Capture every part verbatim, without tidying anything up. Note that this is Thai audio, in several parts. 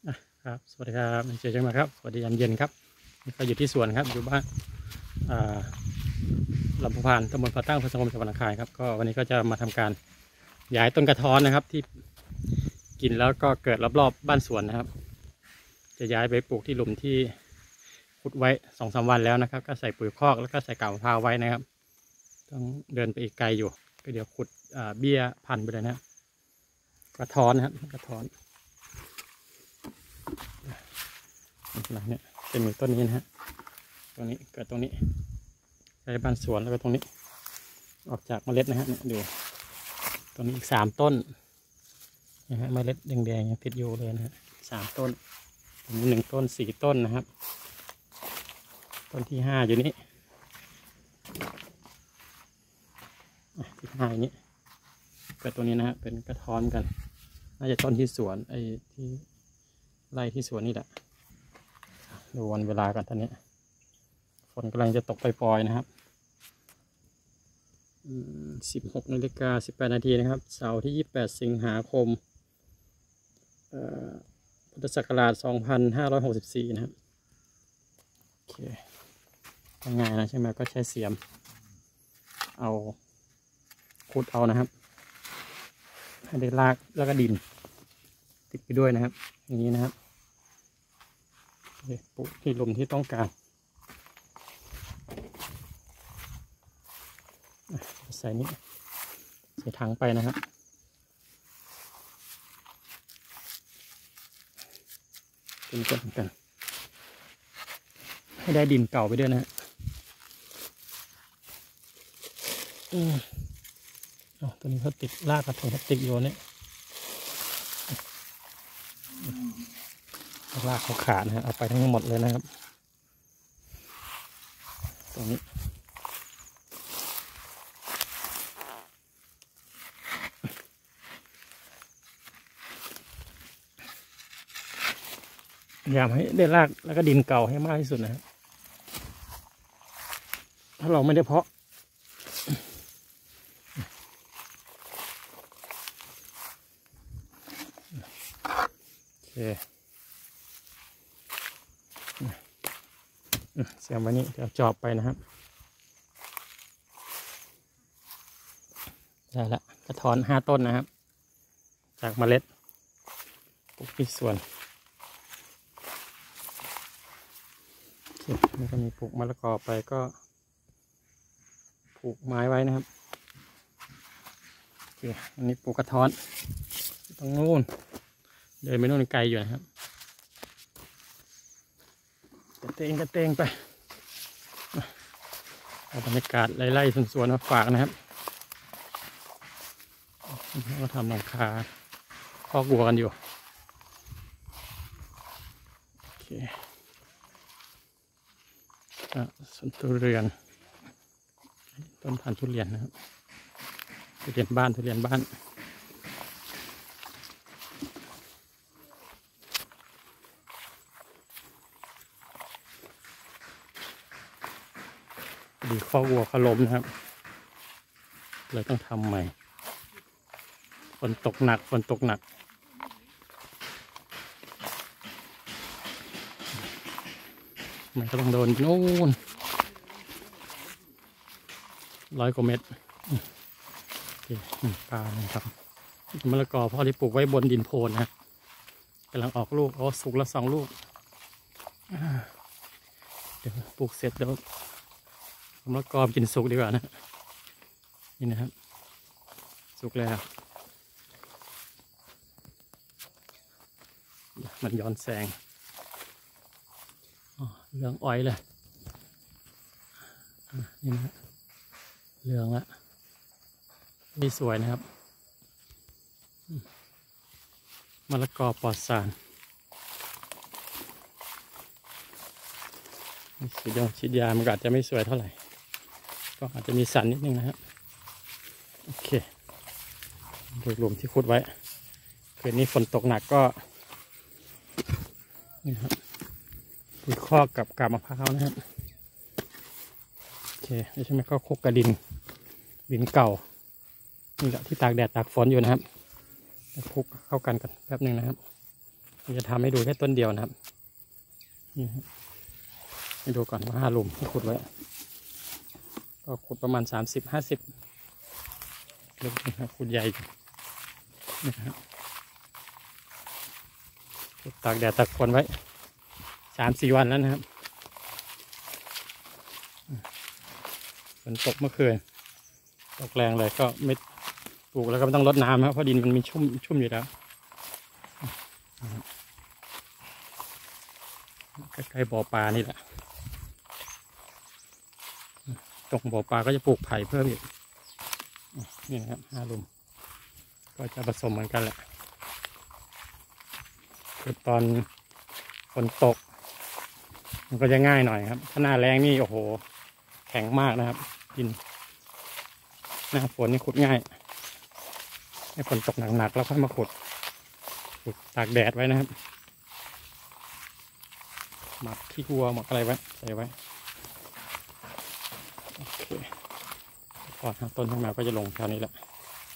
ครับสวัสดีครับเจอกันมาครับสวัสดียามเย็นครับนี่ก็อยู่ที่สวนครับอยู่บ้านลำพูพานตำบลพระตั้งอำเภอสังคมจังหวัดหนองคายครับก็วันนี้ก็จะมาทำการย้ายต้นกระท้อนนะครับที่กินแล้วก็เกิดรอบๆบ้านสวนนะครับจะย้ายไปปลูกที่หลุมที่ขุดไว้สองสามวันแล้วนะครับก็ใส่ปุ๋ยคอกแล้วก็ใส่กากมะพร้าวไว้นะครับต้องเดินไปอีกไกลอยู่ก็เดี๋ยวขุดเบี้ยพันธุ์ไปเลยนะกระท้อนนะครับกระท้อนเนี่ยจะมีต้นนี้นะฮะตรงนี้เกิดตรงนี้ใช้บ้านสวนแล้วก็ตรงนี้ออกจากเมล็ดนะฮะเนี่ยดูตรงนี้อีกสามต้นนะฮะเมล็ดแดงๆยังติดอยู่เลยนะฮะสามต้นตรงนี้หนึ่งต้นสี่ต้นนะครับต้นที่ห้าอยู่นี้ที่ห้าอย่างนี้เกิดตรงนี้นะฮะเป็นกระท้อนกันน่าจะต้นที่สวนไอ้ที่ไร่ที่สวนนี่แหละดูวันเวลากันตอนนี้ฝนกำลังจะตกปล่อยๆนะครับสิบหกนาฬิกาสิบแปดนาทีนะครับเสาร์ที่ยี่สิบแปดสิงหาคมพุทธศักราชสองพันห้าร้อยหกสิบสี่นะครับโอเคง่ายนะใช่ไหมก็ใช้เสียมเอาขุดเอานะครับให้ได้รากแล้วก็ดินติดไปด้วยนะครับอย่างนี้นะครับปลูกที่หลุมที่ต้องการใส่นี้ใส่ถังไปนะครับเป็นก้นกันให้ได้ดินเก่าไปด้วยนะฮะอืมอ๋อตัวนี้เขาติดรากกระถางพลาสติกอยู่เนี่ยรากเขาขาดนะฮะเอาไปทั้งหมดเลยนะครับตรงนี้พยายามให้ได้รากแล้วก็ดินเก่าให้มากที่สุดนะครับถ้าเราไม่ได้เพาะโอเคเสียบไว้นี่เดี๋ยวจอบไปนะครับได้ละกระท้อนห้าต้นนะครับจากเมล็ดปลูกที่สวนแล้วก็มีปลูกมะละกอไปก็ปลูกไม้ไว้นะครับโอเคอันนี้ปลูกกระท้อนตรงนู้นเดินไปนู่นไกลอยู่นะครับกระเตงกระเตงไปเอาบรรยากาศไล่ๆสวนๆมาฝากนะครับเราทำหลังคาคอกวัวกันอยู่โอเคสวนทุเรียนต้นพันธุ์ทุเรียนนะครับทุเรียนบ้านทุเรียนบ้านดีคอกวัวเขาล้มนะครับเลยต้องทำใหม่ฝนตกหนักฝนตกหนักมันก็ต้องโดนนู่นร้อยกว่าเมตรโอเคปลานะครับมะละกอพ่อที่ปลูกไว้บนดินโพนนะกำลังออกลูกอ๋อสุกแล้วสองลูกเดี๋ยวปลูกเสร็จเดี๋ยวมะละกอกินสุกดีกว่านะนี่นะครับสุกแล้วมันย้อนแสงเหลืองอ้อยเลยนี่นะเหลืองละนี่สวยนะครับมะละกอปลอดสารฉีดยาฉีดยามันอาจจะไม่สวยเท่าไหร่ก็อาจจะมีสันนิดนึงนะครับโอเคดูหลุมที่ขุดไว้คืนนี้ฝนตกหนักก็นี่ครับปุ๋ยคอกกับกาบมะพร้าวนะครับโอเคใช่ไหมก็คลุกกระดินดินเก่านี่แหละที่ตากแดดตากฝนอยู่นะครับคลุกเข้ากันกันแป๊บนึงนะครับจะทำให้ดูแค่ต้นเดียวนะครับนี่ครับให้ดูก่อนว่าห้าหลุมที่ขุดไว้ก็ขุดประมาณสามสิบห้าสิบลึกนะครับขุดใหญ่นะครับขุดตากแดดตากฝนไว้สามสี่วันแล้วนะครับฝนตกเมื่อคืนตกแรงเลยก็ไม่ปลูกแล้วก็ไม่ต้องรดน้ำครับเพราะดินมันมีชุ่มชุ่มอยู่แล้วใกล้ๆบ่อปลานี่แหละตรงบ่อปลาก็จะปลูกไผ่เพิ่มอีกนี่นะครับห้าหลุมก็จะผสมเหมือนกันแหละคือตอนฝนตกมันก็จะง่ายหน่อยครับถ้าหน้าแรงนี่โอ้โหแข็งมากนะครับดินหน้าฝนนี่ขุดง่ายให้ฝนตกหนักๆแล้วค่อยมาขุดขุดตากแดดไว้นะครับหมักขี้วัวหมักอะไรไว้ใส่ไว้โอเคพอต้นข้างมาก็จะลงแถวนี้แหละ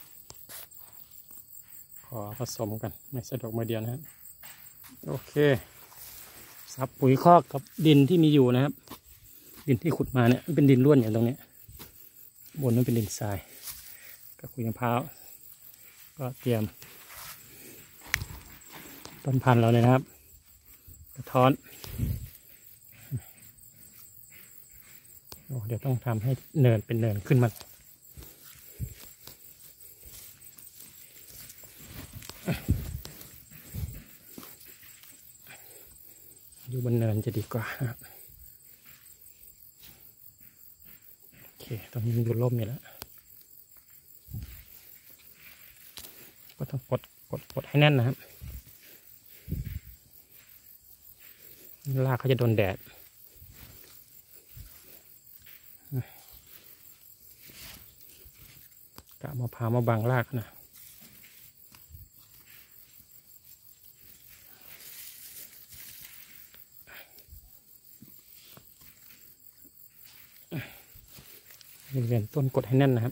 ขอผสมกันไม่สะดวกมือเดียวนะครับโอเคซับปุ๋ยคอกกับดินที่มีอยู่นะครับดินที่ขุดมาเนี่ยเป็นดินร่วนอย่างตรงนี้บนนั้นเป็นดินทรายกับขุยมะพร้าวก็เตรียมต้นพันธุ์เราเลยนะครับกระท้อนโอ้เดี๋ยวต้องทำให้เนินเป็นเนินขึ้นมาอยู่บนเนินจะดีกว่าครับโอเคตรงนี้มันอยู่ร่มอยู่แล้วก็ต้องกดกดกดให้แน่นนะครับรากเขาจะโดนแดดกะมะพร้าวมาบังรากนะบริเวณต้นกดให้แน่นนะครับ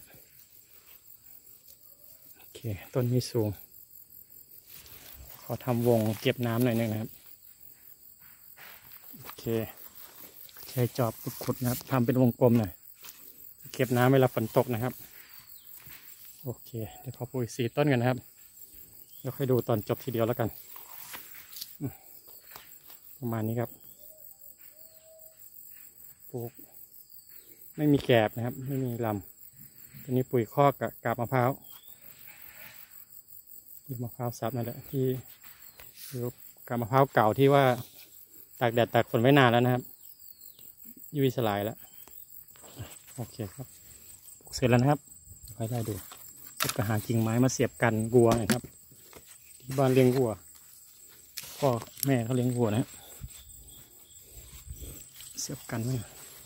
โอเคต้นนี้สูงขอทำวงเก็บน้ำหน่อยนึงนะครับโอเคใช้จอบขุดนะครับทำเป็นวงกลมหน่อยเก็บน้ำเวลาฝนตกนะครับโอเคเดี๋ยวขอปลูกสี่ต้นกันนะครับแล้วค่อยดูตอนจบทีเดียวแล้วกันประมาณนี้ครับปลูกไม่มีแกบนะครับไม่มีลำตัวนี้ปุ๋ยคอกกับกาบมะพร้าวมะพร้าวสับนั่นแหละที่คือกาบมะพร้าวเก่าที่ว่าตากแดดตากฝนไว้นานแล้วนะครับยุ่ยสลายแล้วโอเคครับปลูกเสร็จแล้วนะครับค่อยได้ดูก็หากิ่งไม้มาเสียบกันวัวนะครับที่บ้านเลี้ยงวัวพ่อแม่เขาเลี้ยงวัวนะเสียบกันไว้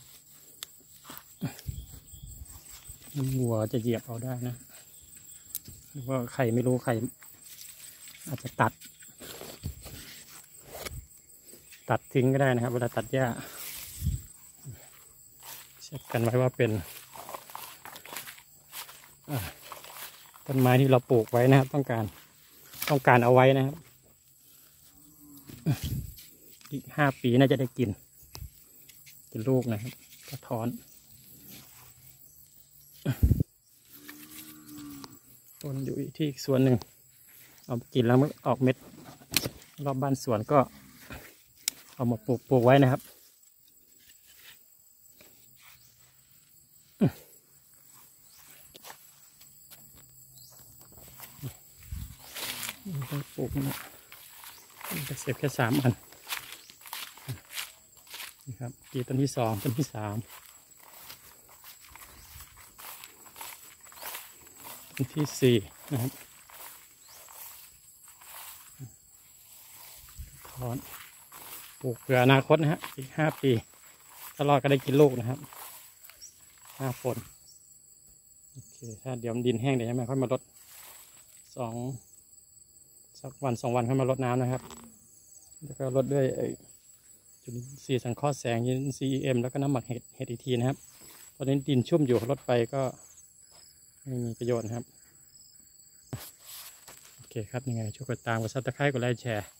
วัวจะเหยียบเอาได้นะหรือว่าใครไม่รู้ใครอาจจะตัดตัดทิ้งก็ได้นะครับเวลาตัดหญ้าเช็คกันไว้ว่าเป็นต้นไม้ที่เราปลูกไว้นะครับต้องการต้องการเอาไว้นะครับอีกห้าปีน่าจะได้กินกินลูกนะครับกระท้อนต้นอยู่ที่อีกส่วนหนึ่งเอากินแล้วมันออกเม็ดรอบบ้านสวนก็เอามาปลูกปลูกไว้นะครับต้องปลูกนะจะเสียบแค่สามอันนี่ครับกี่ต้นที่สองต้นที่สามต้นที่สี่นะครับถอนปลูกเพื่ออนาคตนะฮะอีกห้าปีถ้ารอดก็ได้กินลูกนะครับหน้าฝนโอเคถ้าเดี๋ยวดินแห้งเดี๋ยวแม่ค่อยมาลดสองสักวันสองวันค่อยมาลดน้ำนะครับแล้วก็ลดด้วยจุลินทรีย์สังเคราะห์แสงยูเอ็น ซี อี เอ็ม แล้วก็น้ำหมักเห็ดเห็ดอีกทีนะครับตอนนี้ดินชุ่มอยู่ลดไปก็ไม่มีประโยชน์นะครับโอเคครับยังไงช่วยกดตามกดซับสไครบ์กดไลค์แชร์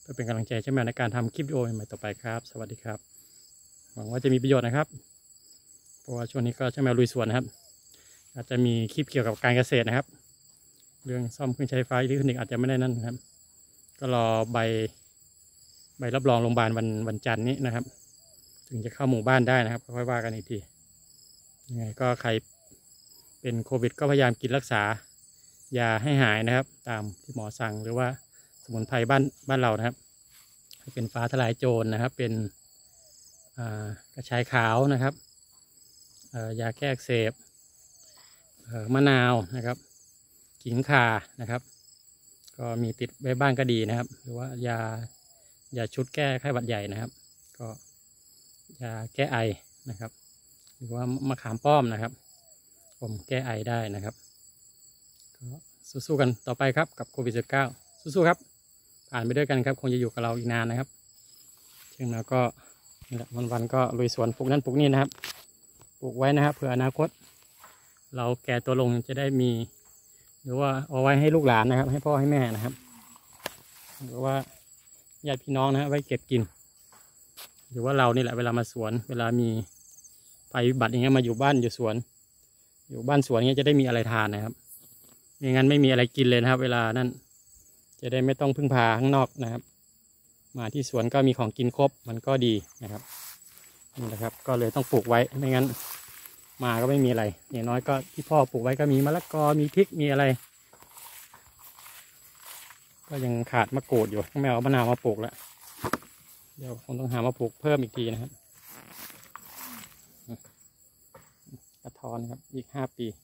เพื่อเป็นกำลังใจช่วยแมวในการทำคลิปวิดีโอใหม่ๆต่อไปครับสวัสดีครับหวังว่าจะมีประโยชน์นะครับเพราะว่าช่วงนี้ก็ช่วยแมวลุยสวนนะครับอาจจะมีคลิปเกี่ยวกับการเกษตรนะครับเรื่องซ่อมเครื่องใช้ไฟอิเล็กทรอนิกส์อาจจะไม่ได้นั่นนะครับก็รอใบใบรับรองโรงพยาบาลวันวันจันทร์นี้นะครับถึงจะเข้าหมู่บ้านได้นะครับค่อยว่ากันอีกทียังไงก็ใครเป็นโควิดก็พยายามกินรักษายาให้หายนะครับตามที่หมอสั่งหรือว่าสมุนไพรบ้านบ้านเรานะครับเป็นฟ้าทลายโจรนะครับเป็นกระชายขาวนะครับยาแก้อักเสบมะนาวนะครับขิงข่านะครับก็มีติดไว้บ้านก็ดีนะครับหรือว่ายายาชุดแก้ไข้หวัดใหญ่นะครับก็ยาแก้ไอนะครับหรือว่ามะขามป้อมนะครับผมแก้ไอได้นะครับก็สู้ๆกันต่อไปครับกับโควิด สิบเก้า สู้ๆครับผ่านไปด้วยกันครับคงจะอยู่กับเราอีกนานนะครับเช่นแล้วก็วันๆก็ลุยสวนปลูกนั่นปลูกนี่นะครับปลูกไว้นะครับเผื่ออนาคตเราแก่ตัวลงจะได้มีหรือว่าเอาไว้ให้ลูกหลานนะครับให้พ่อให้แม่นะครับหรือว่าญาติพี่น้องนะครับไว้เก็บกินหรือว่าเรานี่แหละเวลามาสวนเวลามีภัยพิบัติอย่างเงี้ยมาอยู่บ้านอยู่สวนอยู่บ้านสวนเงี้ยจะได้มีอะไรทานนะครับไม่งั้นไม่มีอะไรกินเลยนะครับเวลานั้นจะได้ไม่ต้องพึ่งพาข้างนอกนะครับมาที่สวนก็มีของกินครบมันก็ดีนะครับนี่นะครับก็เลยต้องปลูกไว้ไม่งั้นมาก็ไม่มีอะไรอย่างน้อยก็ที่พ่อปลูกไว้ก็มีมะละกอมีพริกมีอะไรก็ยังขาดมะกรูดอยู่ต้องแมวมะนาวมาปลูกแล้วเดี๋ยวคงต้องหามาปลูกเพิ่มอีกทีนะครับกระท้อนครับอีกห้าปี